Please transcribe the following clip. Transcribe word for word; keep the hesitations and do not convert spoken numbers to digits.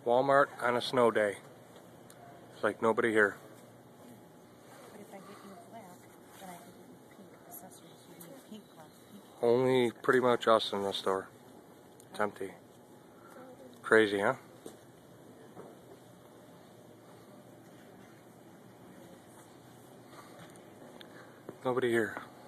Walmart on a snow day. It's like nobody here. But if I get you black, then I could get you pink accessories. You need pink cloth. Pink. Only pretty much us in the store. It's empty. Crazy, huh? Nobody here.